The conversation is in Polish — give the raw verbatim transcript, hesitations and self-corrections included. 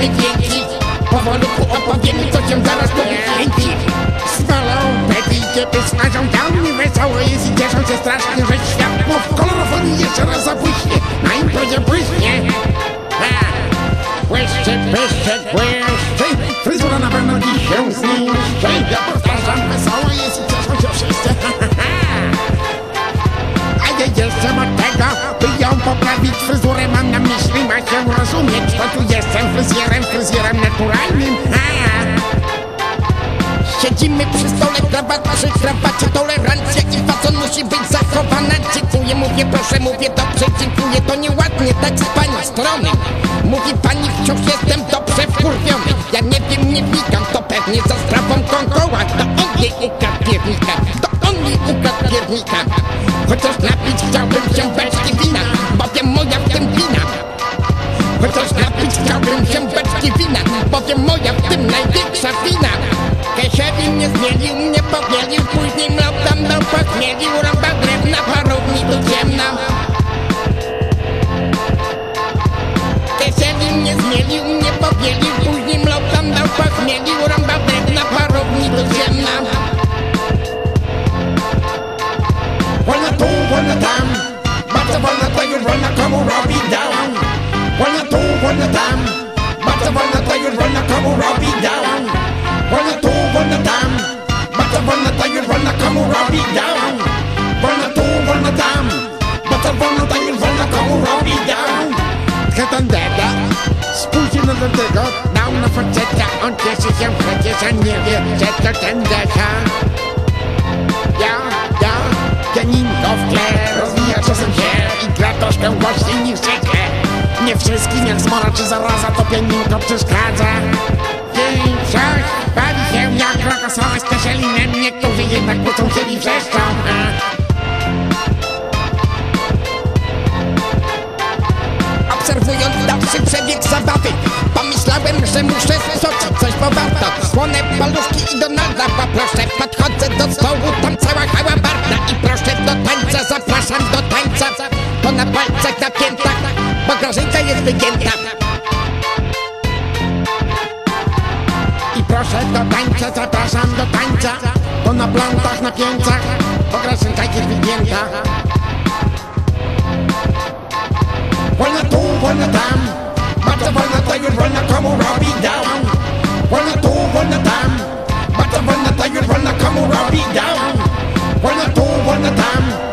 weźmy dźwięki. Powolutku opowiemy, co się zaraz powięci. Smalą Betty i kiepy smażą, tam mi wesoło jest i cieszą się strasznie, że światło w kolorofonii jeszcze raz zabłyśnie, na imprezie błyśnie. Błyszczy, błyszczy, błyszczy, fryzura na pewno dziś się zniszczy. Ja powtarzam, wesoło jest i cieszą się wszyscy. A ja jeszcze od tego, by ją poprawić, fryzurę mam na myśli, ma się rozumieć, to tu jestem fryzjerem, fryzjerem naturalnym. Siedzimy przy stole, krawat przy krawacie, tolerancja i facon musi być zachowana. Dziękuję, mówię, proszę, mówię, dobrze, dziękuję, to nieładnie, tak z pani strony. Mówi pani, wciąż jestem dobrze wkurwiony. Ja nie wiem, nie wnikam, to pewnie za sprawą konkoła. To on jej ukradł piernika, to on jej ukradł piernika. Chociaż napić chciałbym się beczki wina, bowiem moja w tym wina. Chociaż napić chciałbym się beczki wina, bowiem moja w tym największa wina. Kesiewin nie zmielił, mnie powielił, później mlał tam do pochmielił. Rąba drewna, parowni tu ciemna. Kesiewin nie zmielił, mnie powielił, później mlał tam do pochmielił. Rąba drewna, parowni tu ciemna. Wolna tu, wolna tam, bardzo wolna to już wolna komu robi down. Wolna tu, wolna tam, bardzo wolna to już wolna komu robi down. Wolna tu, wolna tam, bardzo wolna to już wolna komu robi down. Wolna tu, wolna tam, bardzo wolna to już wolna komu robi down. Ten deda spóźniony do tego dał na faceta, on cieszy się przecież, a nie wie, że to ten deka. Ja, ja, pianinko w tle, rozwija czasem się i gra troszkę głośniej niż zwykle. Nie wszystkim jak zmora czy zaraza, to pianinko przeszkadza. Większość bawi się jak rokosowa z Kaselinem, niektórzy jednak kłócą się i wrzeszczą. Obserwując dalszy przebieg zabawy, pomyślałem, że muszę stoczyć coś, bo warto. Słone paluszki i Donalda poproszę, podchodzę do stołu, tam cała hałabarda. I proszę do tańca, zapraszam do tańca, to na palcach, na piętach, bo Grażynka jest wygięta. I proszę do tańca, zapraszam do tańca, to na plantach, na pięcach, bo Grażynka jest wygięta. Wolna tu, wolna tam, bardzo wolna to już wolna komu robi down. Wolna tu, wolna tam, bardzo wolna to już wolna komu robi down. Wolna tu, wolna tam.